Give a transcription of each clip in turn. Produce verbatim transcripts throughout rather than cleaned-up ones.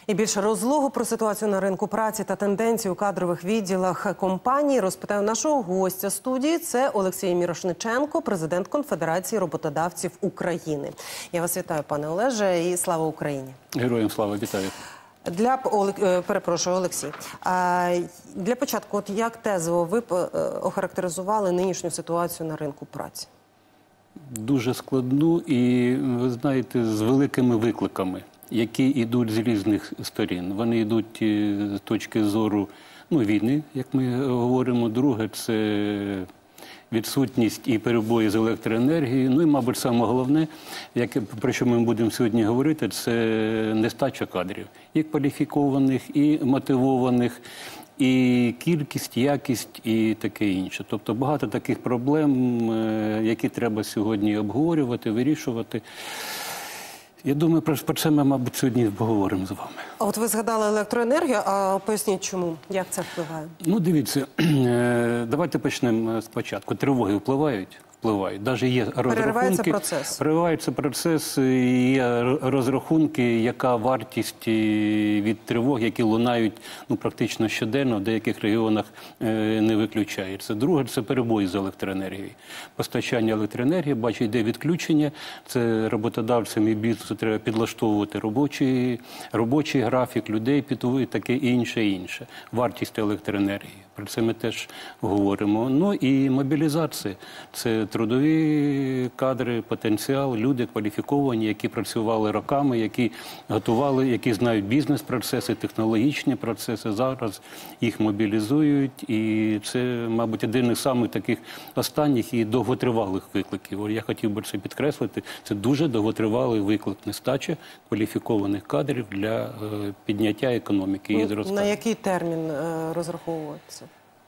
І більше розлогу про ситуацію на ринку праці та тенденції у кадрових відділах компаній розпитаю нашого гостя студії. Це Олексій Мірошниченко, президент Конфедерації роботодавців України. Я вас вітаю, пане Олеже, і слава Україні. Героям слава, вітаю. Для, перепрошую, Олексій, для початку, от як тезово ви б охарактеризували нинішню ситуацію на ринку праці? Дуже складну і, ви знаєте, з великими викликами, які йдуть з різних сторін. Вони йдуть з точки зору ну, війни, як ми говоримо. Друге – це відсутність і перебої з електроенергією. Ну і, мабуть, саме головне, як, про що ми будемо сьогодні говорити, це нестача кадрів. І кваліфікованих, і мотивованих, і кількість, якість і таке інше. Тобто багато таких проблем, які треба сьогодні обговорювати, вирішувати. Я думаю, про це ми, мабуть, сьогодні поговоримо з вами. А от ви згадали електроенергію, а поясніть чому? Як це впливає? Ну, дивіться, давайте почнемо спочатку. Тривоги впливають? Впливають. Навіть є розрахунки. Переривається процес. Переривається процес, є розрахунки, яка вартість від тривог, які лунають ну, практично щоденно, в деяких регіонах не виключається. Друге – це перебої з електроенергією. Постачання електроенергії, бачить, йде відключення. Це роботодавцям і бізнесу треба підлаштовувати робочий, робочий графік людей, і таке інше, інше. Вартість електроенергії. Про це ми теж говоримо. Ну і мобілізація. Це трудові кадри, потенціал, люди кваліфіковані, які працювали роками, які готували, які знають бізнес-процеси, технологічні процеси. Зараз їх мобілізують. І це, мабуть, один із самих таких останніх і довготривалих викликів. Я хотів би це підкреслити. Це дуже довготривалий виклик. Нестача кваліфікованих кадрів для підняття економіки і зростання. На який термін розраховується?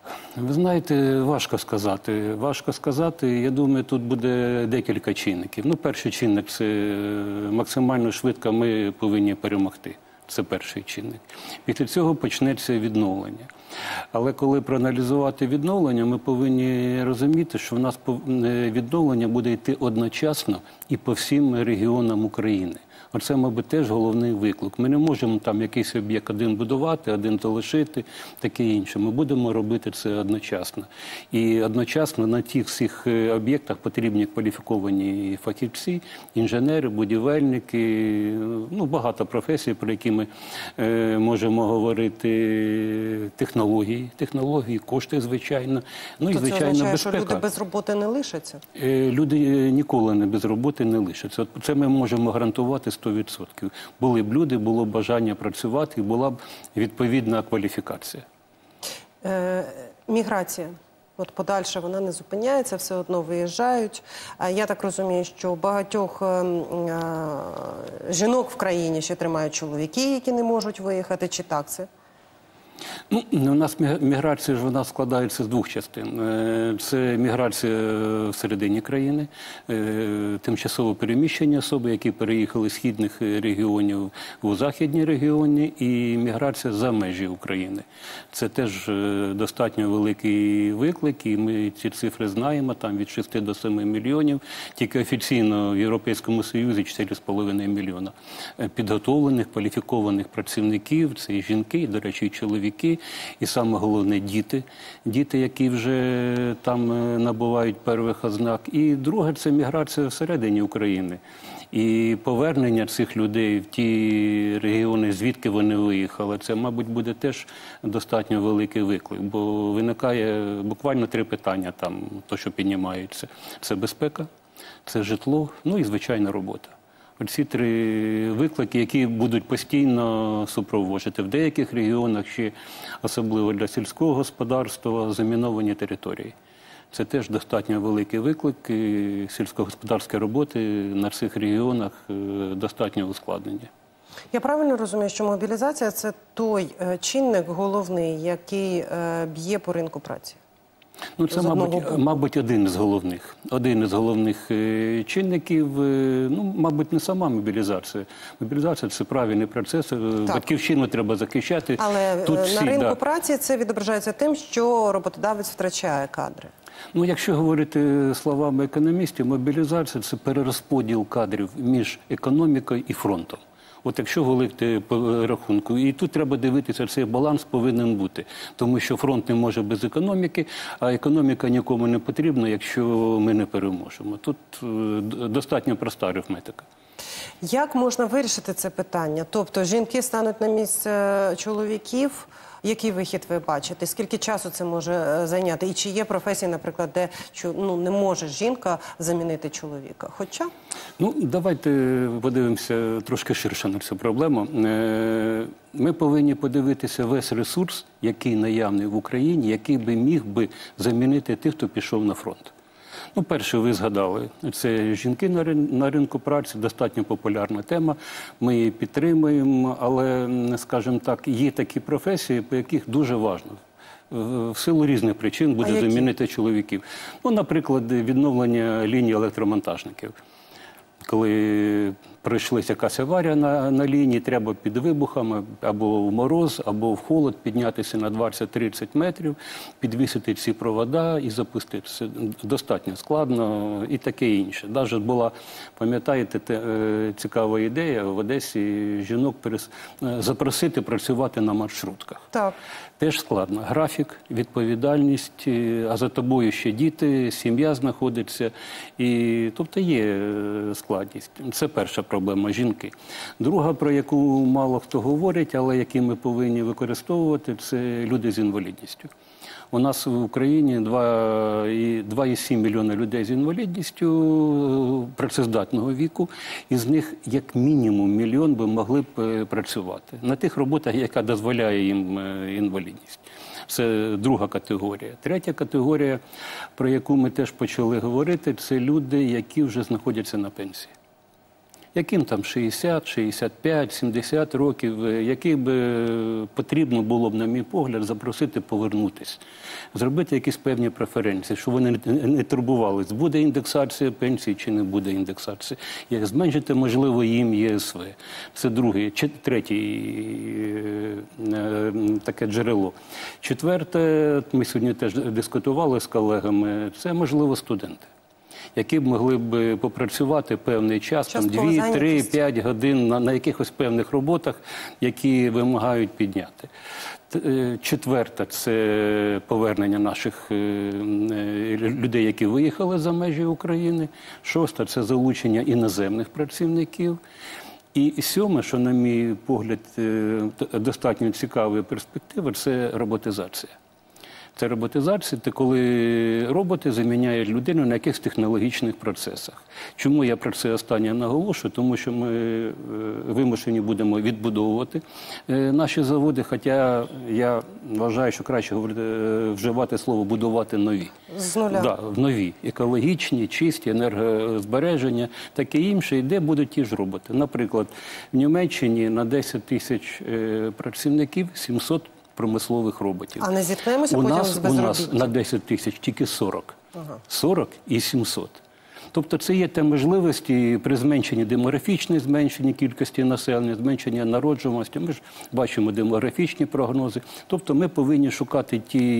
Ви знаєте, важко сказати. Важко сказати. Я думаю, тут буде декілька чинників. Ну, перший чинник – це максимально швидко ми повинні перемогти. Це перший чинник. Після цього почнеться відновлення. Але коли проаналізувати відновлення, ми повинні розуміти, що в нас відновлення буде йти одночасно і по всім регіонам України. Оце, мабуть, теж головний виклик. Ми не можемо там якийсь об'єкт один будувати, один залишити, таке інше. Ми будемо робити це одночасно. І одночасно на тих всіх об'єктах потрібні кваліфіковані фахівці, інженери, будівельники, ну, багато професій, про які ми е, можемо говорити, технології, технології, кошти, звичайно. Ну, і, звичайно, це означає, безпека. що люди без роботи не лишаться? Е, люди ніколи не без роботи не лишаться. От це ми можемо гарантувати сто відсотків. Були б люди, було б бажання працювати, була б відповідна кваліфікація. Е, міграція. От подальше вона не зупиняється, все одно виїжджають. А я так розумію, що багатьох е, е, жінок в країні ще тримають чоловіки, які не можуть виїхати. Чи так це? Ну, у нас міграція ж вона складається з двох частин. Це міграція всередині країни, тимчасово переміщені особи, які переїхали з східних регіонів у західні регіони, і міграція за межі України. Це теж достатньо великий виклик, і ми ці цифри знаємо, там від шести до семи мільйонів. Тільки офіційно в Європейському Союзі чотири з половиною мільйона підготовлених, кваліфікованих працівників, це і жінки, і, до речі, і чоловіки. І саме головне – діти. Діти, які вже там набувають перших ознак. І друге – це міграція всередині України. І повернення цих людей в ті регіони, звідки вони виїхали, це, мабуть, буде теж достатньо великий виклик. Бо виникає буквально три питання там, то, що піднімаються. Це безпека, це житло, ну і, звичайно, робота. Оці три виклики, які будуть постійно супроводжувати. В деяких регіонах ще, особливо для сільського господарства, заміновані території. Це теж достатньо великий виклик. І сільськогосподарські роботи на цих регіонах достатньо ускладнені. Я правильно розумію, що мобілізація – це той чинник головний, який б'є по ринку праці? Ну, це, мабуть, мабуть, один з головних. Один із головних е, чинників, е, ну, мабуть, не сама мобілізація. Мобілізація – це правильний процес, так. Батьківщину треба захищати. Але тут на всі, ринку да. праці це відображається тим, що роботодавець втрачає кадри. Ну, якщо говорити словами економістів, мобілізація – це перерозподіл кадрів між економікою і фронтом. От якщо говорити по рахунку, і тут треба дивитися, цей баланс повинен бути. Тому що фронт не може без економіки, а економіка нікому не потрібна, якщо ми не переможемо. Тут е, достатньо проста арифметика. Як можна вирішити це питання? Тобто жінки стануть на місце чоловіків? Який вихід ви бачите? Скільки часу це може зайняти? І чи є професії, наприклад, де ну, не може жінка замінити чоловіка? Хоча? Ну, давайте подивимося трошки ширше на цю проблему. Ми повинні подивитися весь ресурс, який наявний в Україні, який би міг би замінити тих, хто пішов на фронт. Ну, перше, ви згадали, це жінки на, рин на ринку праці, достатньо популярна тема, ми її підтримуємо, але, скажімо так, є такі професії, по яких дуже важливо. В силу різних причин буде замінити чоловіків. Ну, наприклад, відновлення лінії електромонтажників. Коли пройшлася якась аварія на, на лінії, треба під вибухами або в мороз, або в холод піднятися на двадцять-тридцять метрів, підвісити ці провода і запустити. Це достатньо складно і таке інше. Навіть була, пам'ятаєте, те, цікава ідея в Одесі жінок перес... запросити працювати на маршрутках. Так. Теж складно. Графік, відповідальність, а за тобою ще діти, сім'я знаходиться. І, тобто є складність. Це перша проблема – жінки. Друга, про яку мало хто говорить, але які ми повинні використовувати, це люди з інвалідністю. У нас в Україні два цілих сім мільйона людей з інвалідністю працездатного віку, із них як мінімум мільйон би могли б працювати на тих роботах, яка дозволяє їм інвалідність. Це друга категорія. Третя категорія, про яку ми теж почали говорити, це люди, які вже знаходяться на пенсії. Яким там шістдесят, шістдесят п'ять, сімдесят років, яких би потрібно було б, на мій погляд, запросити повернутися, зробити якісь певні преференції, щоб вони не турбувалися, буде індексація пенсії чи не буде індексації, як зменшити, можливо, їм ЄСВ. Це друге, чи третє таке джерело. Четверте, ми сьогодні теж дискутували з колегами, це, можливо, студенти, які б могли б попрацювати певний час, там дві, три, п'ять годин на, на якихось певних роботах, які вимагають підняти. Четверте – це повернення наших людей, які виїхали за межі України. Шосте – це залучення іноземних працівників. І сьоме, що, на мій погляд, достатньо цікавої перспективи – це роботизація. Це роботизація, це коли роботи заміняють людину на якихось технологічних процесах. Чому я про це останнє наголошую? Тому що ми вимушені будемо відбудовувати наші заводи, хоча я вважаю, що краще вживати слово «будувати нові». З нуля. Да, нові, екологічні, чисті, енергозбереження, таке інше, і де будуть ті ж роботи. Наприклад, в Німеччині на десять тисяч працівників сімсот промислових роботів. А не зіткнемося у потім нас, з безробіттям? У нас на десять тисяч тільки сорок. Ага. сорок і сімсот. Тобто це є те можливості при зменшенні демографічної, зменшенні кількості населення, зменшення народжуваності. Ми ж бачимо демографічні прогнози. Тобто ми повинні шукати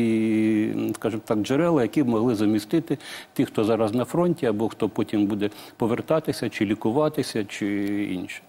ті, скажімо так, джерела, які б могли замістити тих, хто зараз на фронті, або хто потім буде повертатися, чи лікуватися, чи інше.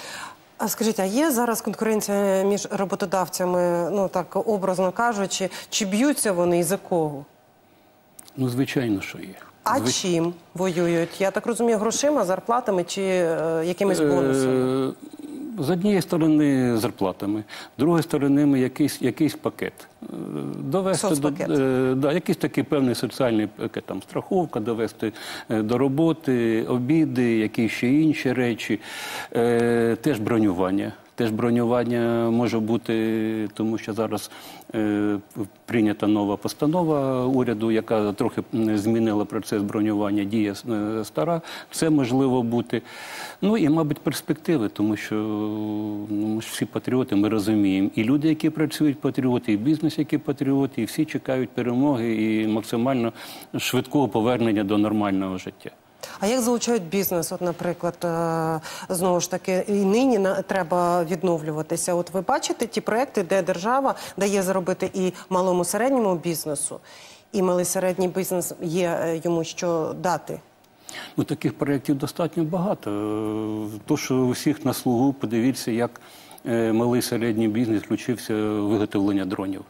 А скажіть, а є зараз конкуренція між роботодавцями, ну так образно кажучи, чи б'ються вони і за кого? Ну, звичайно, що є. А Звич... чим воюють? Я так розумію, грошима, зарплатами чи е, якимись бонусами? З однієї сторони зарплатами, з другої сторони якийсь, якийсь пакет. Довести Соцпакет. До, да, якийсь такий певний соціальний пакет, там, страховка, довести до роботи, обіди, якісь ще інші речі, е, теж бронювання. Теж бронювання може бути, тому що зараз е, прийнята нова постанова уряду, яка трохи змінила процес бронювання, діє е, стара. Це можливо бути. Ну і, мабуть, перспективи, тому що ну, ми ж всі патріоти, ми розуміємо. І люди, які працюють патріоти, і бізнес, які патріоти, і всі чекають перемоги і максимально швидкого повернення до нормального життя. А як залучають бізнес? От, наприклад, знову ж таки, і нині треба відновлюватися. От ви бачите ті проекти, де держава дає заробити і малому середньому бізнесу, і малий середній бізнес є йому що дати? Ну, таких проєктів достатньо багато. То, що у всіх на слугу, подивіться, як малий середній бізнес включився в виготовлення дронів.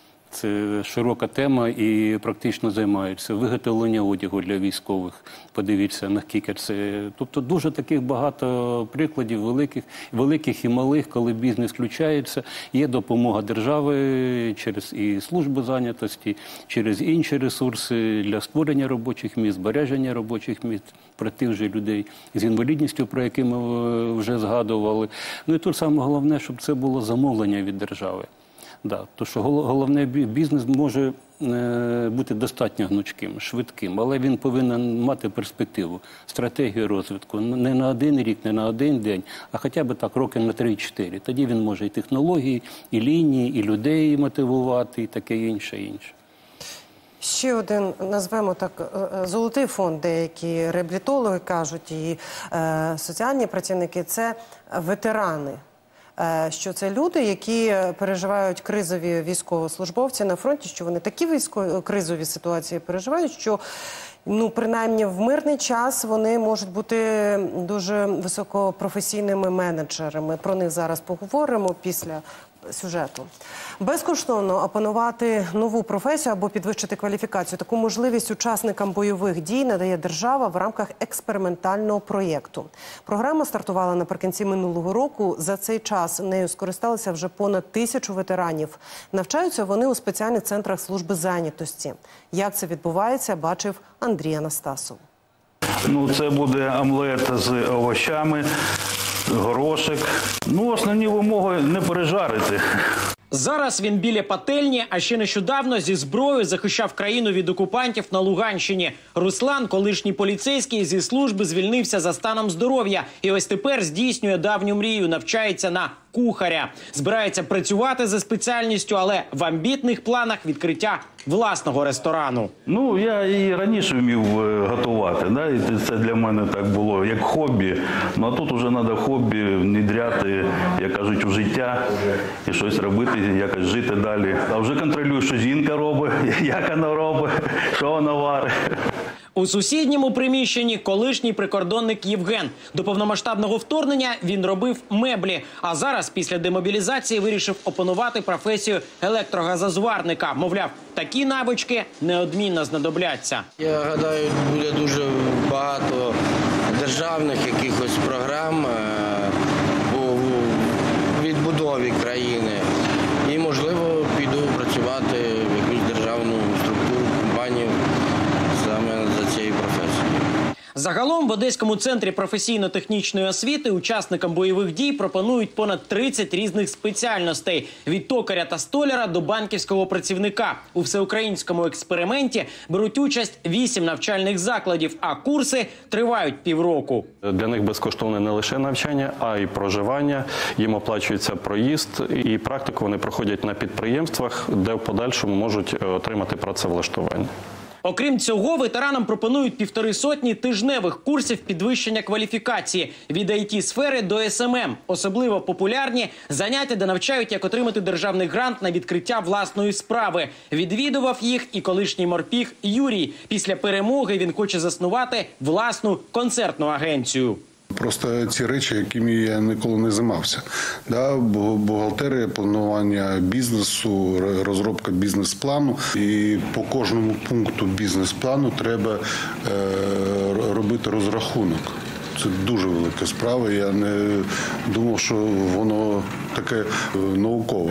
Це широка тема і практично займаються. Виготовлення одягу для військових. Подивіться, наскільки це. Тобто дуже таких багато прикладів, великих, великих і малих, коли бізнес включається. Є допомога держави через і службу зайнятості, через інші ресурси для створення робочих місць, збереження робочих місць про тих же людей з інвалідністю, про які ми вже згадували. Ну і тут саме головне, щоб це було замовлення від держави. Да, то що головне, бізнес може е, бути достатньо гнучким, швидким, але він повинен мати перспективу, стратегію розвитку. Не на один рік, не на один день, а хоча б так роки на три-чотири. Тоді він може і технології, і лінії, і людей мотивувати, і таке інше, інше. Ще один, назвемо так, золотий фонд, деякі реабілітологи кажуть, і е, соціальні працівники – це ветерани. Що це люди, які переживають кризові військовослужбовці на фронті, що вони такі військові кризові ситуації переживають, що, ну, принаймні в мирний час вони можуть бути дуже високопрофесійними менеджерами. Про них зараз поговоримо після сюжету. Безкоштовно опанувати нову професію або підвищити кваліфікацію. Таку можливість учасникам бойових дій надає держава в рамках експериментального проєкту. Програма стартувала наприкінці минулого року. За цей час нею скористалися вже понад тисячу ветеранів. Навчаються вони у спеціальних центрах служби зайнятості. Як це відбувається, бачив Андрій Анастасов. Ну, це буде омлет з овочами, горошок. Ну, основні вимоги – не пережарити. Зараз він біля пательні, а ще нещодавно зі зброєю захищав країну від окупантів на Луганщині. Руслан, колишній поліцейський, зі служби звільнився за станом здоров'я. І ось тепер здійснює давню мрію, навчається на кухаря. Збирається працювати за спеціальністю, але в амбітних планах відкриття власного ресторану. Ну, я і раніше вмів готувати, да? І це для мене так було, як хобі. Ну, а тут вже треба хобі внідряти, як кажуть, у життя і щось робити, якось жити далі. А вже контролюю, що жінка робить, як вона робить, що вона варить. У сусідньому приміщенні колишній прикордонник Євген. До повномасштабного вторгнення він робив меблі, а зараз після демобілізації вирішив опанувати професію електрогазозварника. Мовляв, такі навички неодмінно знадобляться. Я гадаю, буде дуже багато державних якихось програм по відбудові країни. І, можливо, піду працювати в якусь державну структуру, компанію саме за цією професією. Загалом в Одеському центрі професійно-технічної освіти учасникам бойових дій пропонують понад тридцять різних спеціальностей – від токаря та столяра до банківського працівника. У всеукраїнському експерименті беруть участь вісім навчальних закладів, а курси тривають півроку. Для них безкоштовне не лише навчання, а й проживання. Їм оплачується проїзд і практику вони проходять на підприємствах, де в подальшому можуть отримати працевлаштування. Окрім цього, ветеранам пропонують півтори сотні тижневих курсів підвищення кваліфікації – від ай ті-сфери до ес ем ем. Особливо популярні заняття, де навчають, як отримати державний грант на відкриття власної справи. Відвідував їх і колишній морпіг Юрій. Після перемоги він хоче заснувати власну концертну агенцію. Просто ці речі, якими я ніколи не займався. Да, бухгалтерія, планування бізнесу, розробка бізнес-плану. І по кожному пункту бізнес-плану треба е, робити розрахунок. Це дуже велика справа. Я не думав, що воно таке наукове.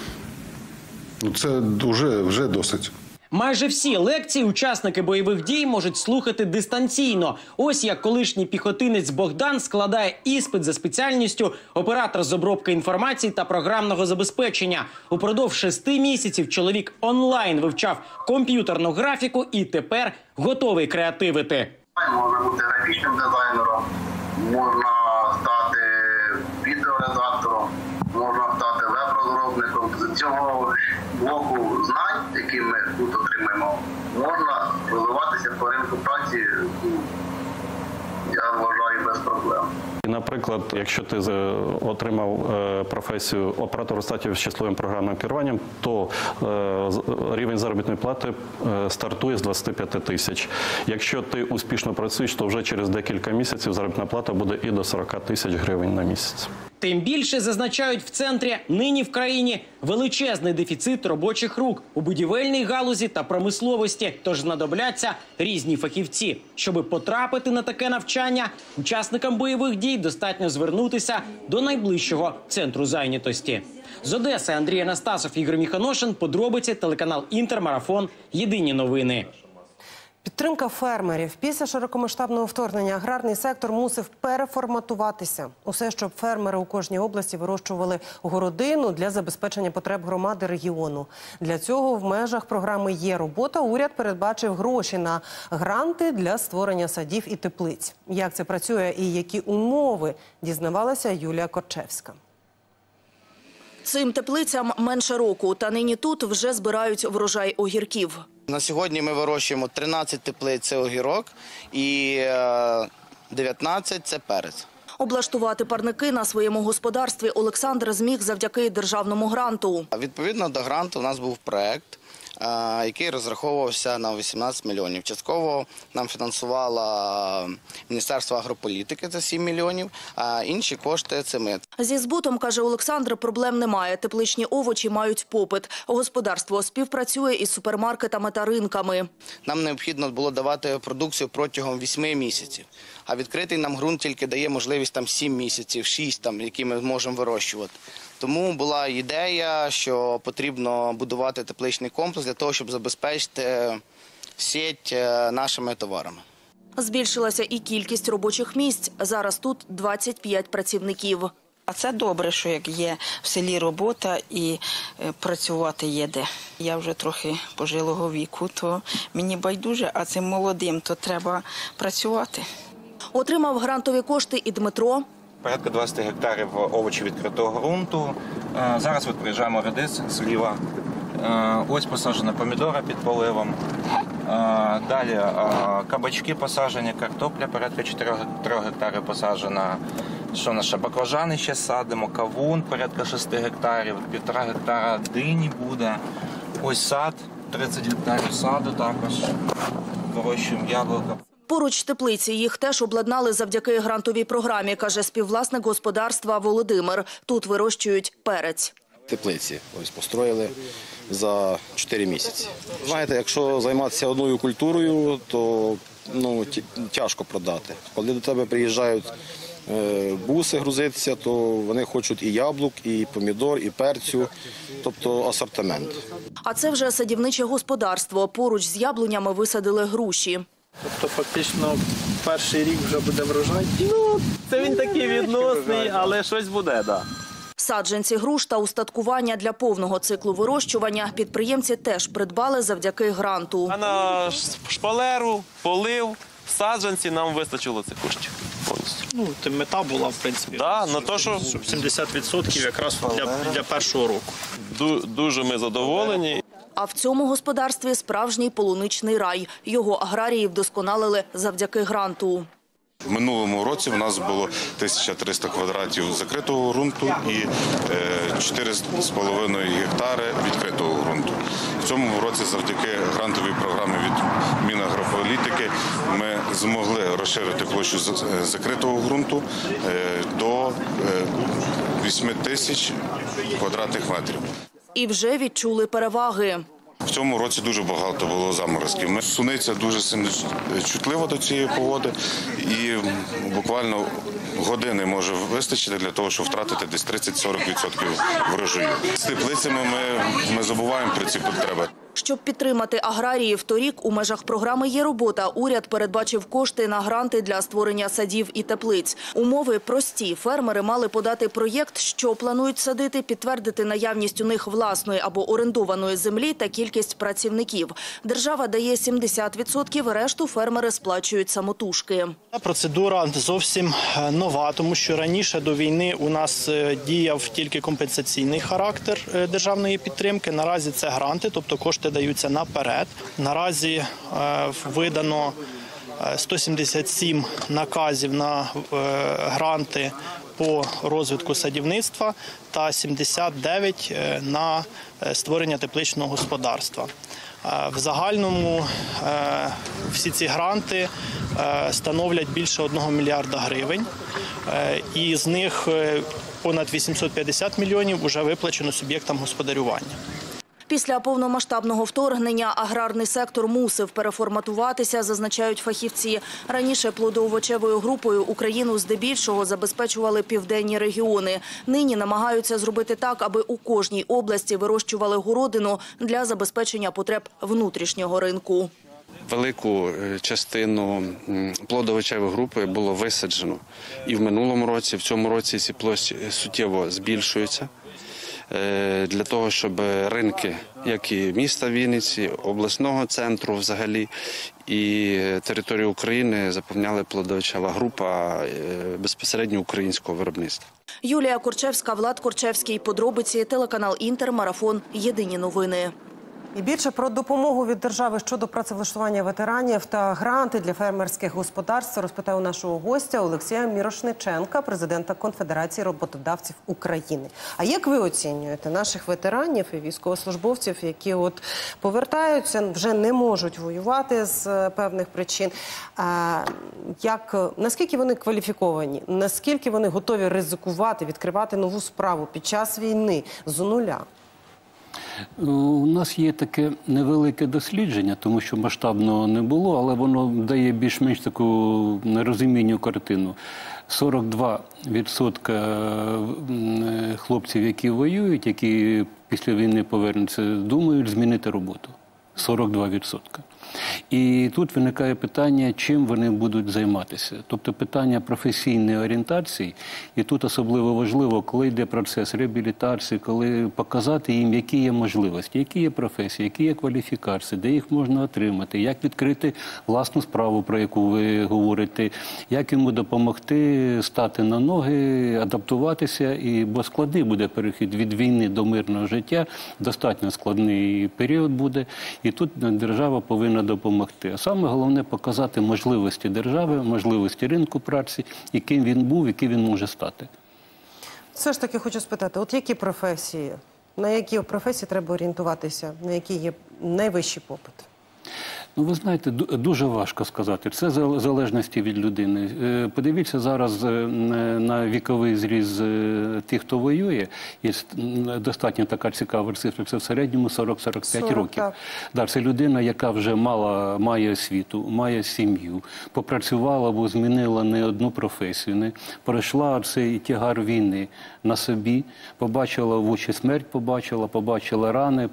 Ну, це вже, вже досить. Майже всі лекції учасники бойових дій можуть слухати дистанційно. Ось як колишній піхотинець Богдан складає іспит за спеціальністю оператор з обробки інформації та програмного забезпечення. Упродовж шести місяців чоловік онлайн вивчав комп'ютерну графіку і тепер готовий креативити. Можна бути графічним дизайнером, можна стати відеоредактором, можна стати веб-розробником. З цього блоку знань, які ми тут отримаємо, можна розвиватися по ринку праці, я вважаю, без проблем. Наприклад, якщо ти отримав професію оператора статів з числовим програмним керуванням, то рівень заробітної плати стартує з двадцяти п'яти тисяч. Якщо ти успішно працюєш, то вже через декілька місяців заробітна плата буде і до сорока тисяч гривень на місяць. Тим більше, зазначають в центрі, нині в країні величезний дефіцит робочих рук у будівельній галузі та промисловості, тож знадобляться різні фахівці. Щоби потрапити на таке навчання, учасникам бойових дій достатньо звернутися до найближчого центру зайнятості. З Одеси Андрій Анастасов, Ігор Міханошин, подробиці, телеканал «Інтер», Марафон, Єдині новини. Підтримка фермерів. Після широкомасштабного вторгнення аграрний сектор мусив переформатуватися. Усе, щоб фермери у кожній області вирощували городину для забезпечення потреб громади регіону. Для цього в межах програми «Є робота» уряд передбачив гроші на гранти для створення садів і теплиць. Як це працює і які умови, дізнавалася Юлія Корчевська. Цим теплицям менше року, та нині тут вже збирають врожай огірків. На сьогодні ми вирощуємо тринадцять теплиць – це огірок і дев'ятнадцять – це перець. Облаштувати парники на своєму господарстві Олександр зміг завдяки державному гранту. Відповідно до гранту у нас був проект, який розраховувався на вісімнадцять мільйонів. Частково нам фінансувало Міністерство агрополітики за сім мільйонів, а інші кошти – це ми. Зі збутом, каже Олександр, проблем немає. Тепличні овочі мають попит. Господарство співпрацює із супермаркетами та ринками. Нам необхідно було давати продукцію протягом вісьми місяців. А відкритий нам ґрунт тільки дає можливість там сім місяців, шість, там, які ми можемо вирощувати. Тому була ідея, що потрібно будувати тепличний комплекс для того, щоб забезпечити сіть нашими товарами. Збільшилася і кількість робочих місць. Зараз тут двадцять п'ять працівників. А це добре, що як є в селі робота і працювати є де. Я вже трохи пожилого віку, то мені байдуже, а цим молодим то треба працювати. Отримав грантові кошти і Дмитро. Порядка двадцять гектарів овочів відкритого ґрунту. Зараз відпоряджаємо редис зліва. Ось посаджена помідора під поливом. Далі кабачки посаджені, картопля порядка чотирьох гектарів посаджена. Що наше, баклажани ще садимо, кавун порядка шести гектарів, півтора гектара дині буде. Ось сад, тридцять гектарів саду також. Вирощуємо яблука. Поруч теплиці їх теж обладнали завдяки грантовій програмі, каже співвласник господарства Володимир. Тут вирощують перець. Теплиці ось построїли за чотири місяці. Знаєте, якщо займатися одною культурою, то ну, тяжко продати. Коли до тебе приїжджають буси грузитися, то вони хочуть і яблук, і помідор, і перцю, тобто асортимент. А це вже садівниче господарство. Поруч з яблунями висадили груші. Тобто фактично перший рік вже буде врожай? Ну, це він такий відносний, але щось буде, так. Да. Саджанці груш та устаткування для повного циклу вирощування підприємці теж придбали завдяки гранту. А на шпалеру, полив, саджанці нам вистачило цих коштів повністю. Ну, мета була, в принципі, да, на то, що... сімдесят відсотків якраз для, для першого року. Дуже ми задоволені. А в цьому господарстві справжній полуничний рай. Його аграрії вдосконалили завдяки гранту. В минулому році у нас було тисяча триста квадратів закритого ґрунту і чотири з половиною гектари відкритого ґрунту. В цьому році завдяки грантовій програмі від Мінагрополітики ми змогли розширити площу закритого ґрунту до вісьми тисяч квадратних метрів. І вже відчули переваги. В цьому році дуже багато було заморозків. Суниця дуже сильно чутлива до цієї погоди і буквально години може вистачити для того, щоб втратити десь тридцять-сорок відсотків врожаю. З теплицями ми, ми забуваємо про ці потреби. Щоб підтримати аграріїв, торік у межах програми «Є робота» уряд передбачив кошти на гранти для створення садів і теплиць. Умови прості. Фермери мали подати проєкт, що планують садити, підтвердити наявність у них власної або орендованої землі та кількість працівників. Держава дає сімдесят відсотків, решту фермери сплачують самотужки. Процедура зовсім нова, тому що раніше до війни у нас діяв тільки компенсаційний характер державної підтримки. Наразі це гранти, тобто кошти даються наперед. Наразі е, видано сто сімдесят сім наказів на гранти по розвитку садівництва та сімдесят дев'ять на створення тепличного господарства. В загальному всі ці гранти становлять більше одного мільярда гривень, і з них понад вісімсот п'ятдесят мільйонів вже виплачено суб'єктам господарювання. Після повномасштабного вторгнення аграрний сектор мусив переформатуватися, зазначають фахівці. Раніше плодоовочевою групою Україну здебільшого забезпечували південні регіони. Нині намагаються зробити так, аби у кожній області вирощували городину для забезпечення потреб внутрішнього ринку. Велику частину плодоовочевої групи було висаджено і в минулому році, в цьому році ці площі суттєво збільшуються. Для того, щоб ринки, як і міста Вінниці, обласного центру взагалі, і територію України заповняли плодоовочева група безпосередньо українського виробництва. Юлія Корчевська, Влад Корчевський. Подробиці, телеканал «Інтер», марафон «Єдині новини». І більше про допомогу від держави щодо працевлаштування ветеранів та гранти для фермерських господарств розпитав нашого гостя Олексія Мірошниченка, президента Конфедерації роботодавців України. А як ви оцінюєте наших ветеранів і військовослужбовців, які от повертаються, вже не можуть воювати з певних причин? А, як, наскільки вони кваліфіковані? Наскільки вони готові ризикувати, відкривати нову справу під час війни з нуля? У нас є таке невелике дослідження, тому що масштабного не було, але воно дає більш-менш таку нерозумінню картину. сорок два відсотки хлопців, які воюють, які після війни повернуться, думають змінити роботу. сорок два відсотки. І тут виникає питання, чим вони будуть займатися. Тобто питання професійної орієнтації, і тут особливо важливо, коли йде процес реабілітації, коли показати їм, які є можливості, які є професії, які є кваліфікації, де їх можна отримати, як відкрити власну справу, про яку ви говорите, як йому допомогти стати на ноги, адаптуватися, і, бо складний буде перехід від війни до мирного життя, достатньо складний період буде, і тут держава повинна допомогти. А саме головне – показати можливості держави, можливості ринку праці, яким він був, яким він може стати. Все ж таки хочу спитати, от які професії, на які професії треба орієнтуватися, на які є найвищий попит? Ну, ви знаєте, дуже важко сказати. Це в залежності від людини. Подивіться зараз на віковий зріз тих, хто воює. Є достатньо така цікава цифра. Це в середньому сорок - сорок п'ять років. Да, це людина, яка вже мала, має освіту, має сім'ю, попрацювала або змінила не одну професію, не пройшла цей тягар війни на собі, побачила в очі смерть, побачила, побачила рани,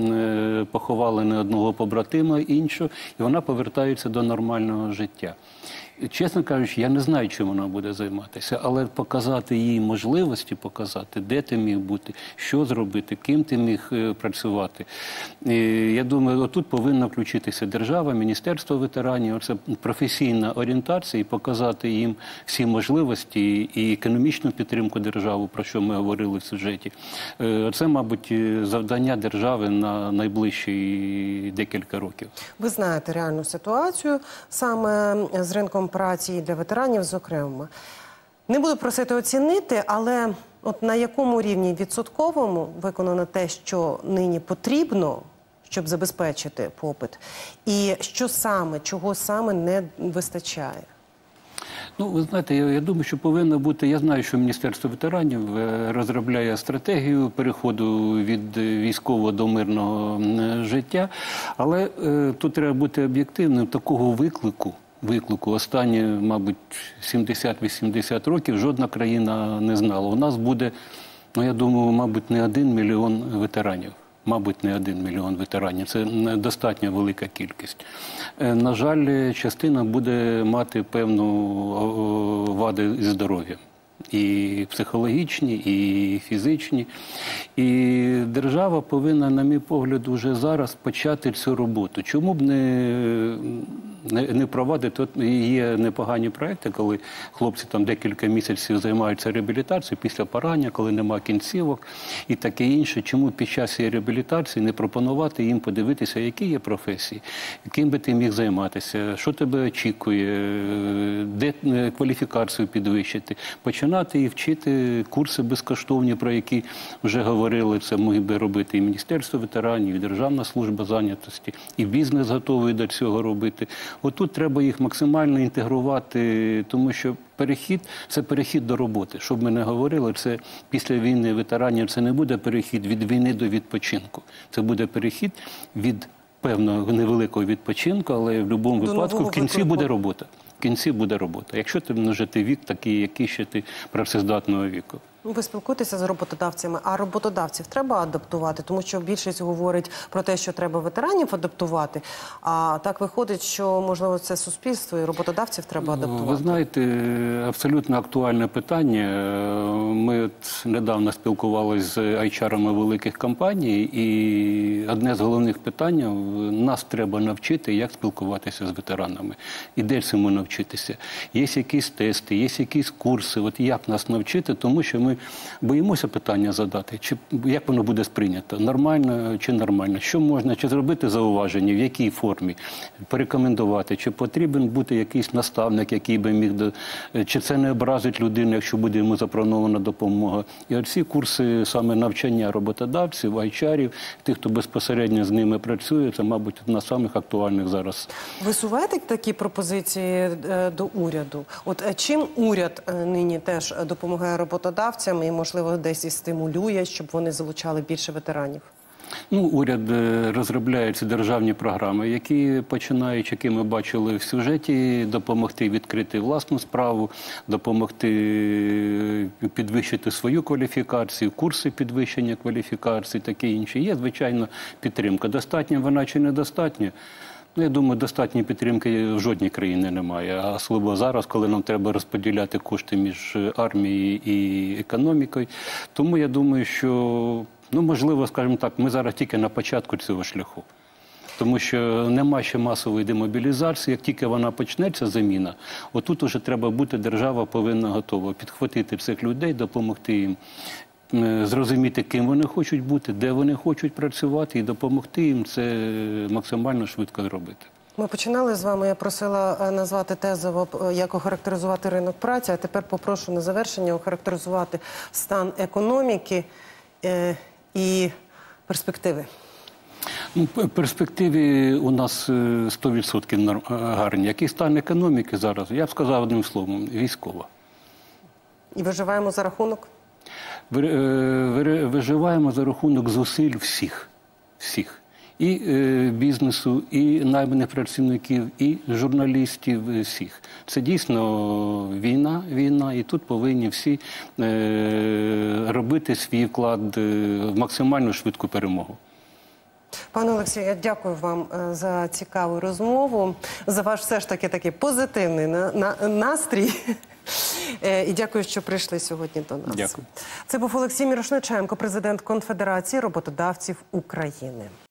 поховали не одного побратима, іншого. І вона повертається до нормального життя. Чесно кажучи, я не знаю, чим вона буде займатися, але показати їй можливості, показати, де ти міг бути, що зробити, ким ти міг працювати. І я думаю, отут повинна включитися держава, Міністерство ветеранів, це професійна орієнтація і показати їм всі можливості і економічну підтримку держави, про що ми говорили в сюжеті. Це, мабуть, завдання держави на найближчі декілька років. Ви знаєте реальну ситуацію саме з ринком праці для ветеранів, зокрема. Не буду просити оцінити, але от на якому рівні відсотковому виконано те, що нині потрібно, щоб забезпечити попит, і що саме, чого саме не вистачає? Ну, ви знаєте, я, я думаю, що повинно бути, я знаю, що Міністерство ветеранів розробляє стратегію переходу від військового до мирного життя, але е, тут треба бути об'єктивним, такого виклику, виклику останні, мабуть, сімдесят-вісімдесят років жодна країна не знала. У нас буде, ну, я думаю, мабуть, не один мільйон ветеранів. Мабуть, не один мільйон ветеранів. Це достатньо велика кількість. На жаль, частина буде мати певну вади зі здоров'ям. і психологічні, і фізичні. І держава повинна, на мій погляд, уже зараз почати цю роботу. Чому б не, не, не провадити? От є непогані проекти, коли хлопці там декілька місяців займаються реабілітацією після поранення, коли нема кінцівок і таке інше. Чому під час цієї реабілітації не пропонувати їм подивитися, які є професії, яким би ти міг займатися, що тебе очікує, де кваліфікацію підвищити, починати і вчити курси безкоштовні, про які вже говорили, це міг би робити і Міністерство ветеранів, і Державна служба зайнятості, і бізнес готовий до цього робити. Отут треба їх максимально інтегрувати, тому що перехід – це перехід до роботи. Щоб ми не говорили, це після війни ветеранів, це не буде перехід від війни до відпочинку. Це буде перехід від певного невеликого відпочинку, але в будь-якому випадку в кінці буде робота. В кінці буде робота. Якщо ти множити вік такий, який ще ти працездатного віку. Ви спілкуєтеся з роботодавцями, а роботодавців треба адаптувати? Тому що більшість говорить про те, що треба ветеранів адаптувати, а так виходить, що, можливо, це суспільство і роботодавців треба адаптувати. Ви знаєте, абсолютно актуальне питання. Ми от недавно спілкувалися з ейч ар-ами великих компаній, і одне з головних питань – нас треба навчити, як спілкуватися з ветеранами. І де цьому навчитися? Є якісь тести, є якісь курси, от як нас навчити, тому що ми боїмося питання задати, чи як воно буде сприйнято, нормально чи нормально, що можна, чи зробити зауваження, в якій формі, порекомендувати, чи потрібен бути якийсь наставник, який би міг, до... чи це не образить людину, якщо буде йому запропонована допомога. І оці курси саме навчання роботодавців, ейч ар-ів, тих, хто безпосередньо з ними працює, це, мабуть, одна з самих актуальних зараз. Висуваєте такі пропозиції до уряду? От чим уряд нині теж допомагає роботодавцям і, можливо, десь і стимулює, щоб вони залучали більше ветеранів? Ну, уряд розробляє ці державні програми, які починають, які ми бачили в сюжеті, допомогти відкрити власну справу, допомогти підвищити свою кваліфікацію, курси підвищення кваліфікації, таке інше. Є, звичайно, підтримка. Достатня вона чи недостатня? Ну, я думаю, достатньої підтримки в жодній країні немає. А особливо зараз, коли нам треба розподіляти кошти між армією і економікою. Тому я думаю, що, ну, можливо, скажімо так, ми зараз тільки на початку цього шляху. Тому що нема ще масової демобілізації. Як тільки вона почнеться, заміна, отут уже треба бути, держава повинна готова підхватити цих людей, допомогти їм зрозуміти, ким вони хочуть бути, де вони хочуть працювати, і допомогти їм це максимально швидко зробити. Ми починали з вами, я просила назвати тезово, як охарактеризувати ринок праці, а тепер попрошу на завершення охарактеризувати стан економіки е, і перспективи. Ну, перспективи у нас сто відсотків гарні. Який стан економіки зараз? Я б сказав одним словом – військова. І виживаємо за рахунок? Виживаємо за рахунок зусиль всіх, всіх. І е, бізнесу, і найманих працівників, і журналістів, всіх. Це дійсно війна, війна, і тут повинні всі е, робити свій вклад в максимально швидку перемогу. Пане Олексію, я дякую вам за цікаву розмову, за ваш все ж таки такий позитивний на, на, настрій. І дякую, що прийшли сьогодні до нас. Дякую. Це був Олексій Мірошниченко, президент Конфедерації роботодавців України.